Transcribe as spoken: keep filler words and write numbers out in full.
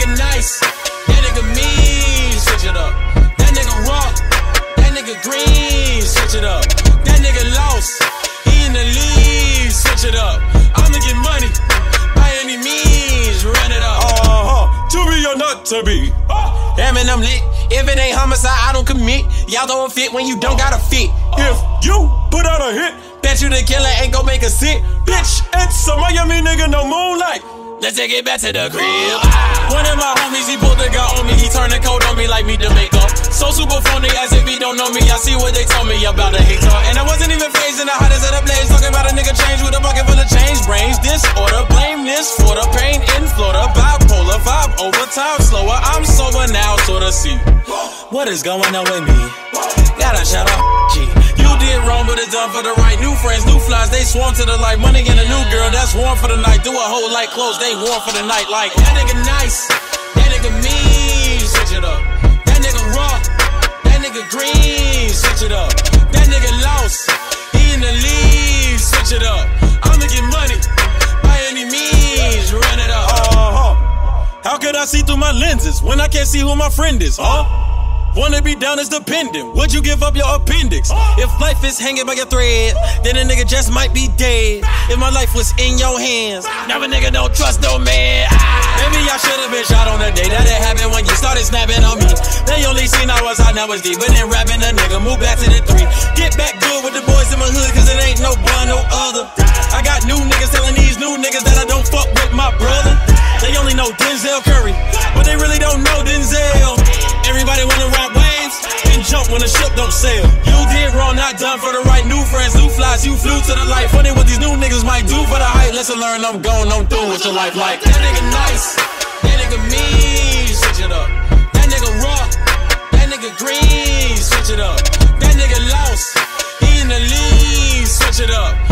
nigga nice, that nigga mean, switch it up. That nigga raw, that nigga green, switch it up. That nigga lost, he in the league, switch it up. I'ma get money, by any means, run it up. Uh-huh, to be or not to be. Damn it, I'm lit. If it ain't homicide, I don't commit. Y'all don't fit when you don't gotta fit. If you put out a hit, bet you the killer ain't gon' make a sit. bitch, it's a Miami nigga, no moonlight. Let's take it back to the crib. One of my homies, he pulled the gun on me. He turned the coat on me like me to make up. So super phony as if he don't know me. I see what they told me about a hater. And I wasn't even phasing the hottest of the blaze. Talking about a nigga change with a bucket full of change. Brains disorder, blame this for the pain in Florida. Bipolar vibe over time slower. I'm sober now, sorta see what is going on with me. Gotta shout out G. You did wrong, but it's done for the right. New friends, new flies, they swarm to the light. Money and a new girl, that's warm for the night. Do a whole light clothes, they warm for the night. Like, that nigga nice, that nigga mean, switch it up. That nigga raw, that nigga green, switch it up. That nigga lost, he in the league, switch it up. I'ma get money, by any means, run it up. Uh-huh. How could I see through my lenses when I can't see who my friend is, huh? Wanna be down as dependent, would you give up your appendix? If life is hanging by your thread, then a nigga just might be dead. If my life was in your hands, now a nigga don't trust no man. ah. Maybe I should've been shot on the day that it happened when you started snapping on me. They only seen I was hot, now it's deep. But then rapping a nigga, move back to the three. Get back good with the boys in my hood, cause it ain't no one, no other. I got new niggas telling these new niggas that I don't fuck with my brother. They only know Denzel Curry, but they really don't know Denzel. Everybody wanna ride waves and jump when the ship don't sail. You did wrong, not done for the right. New friends, new flies, you flew to the light. Funny what these new niggas might do for the hype. Lesson learned, I'm going, I'm through with your life like. That nigga nice, that nigga mean, switch it up. That nigga raw, that nigga green, switch it up. That nigga lost, he in the league, switch it up.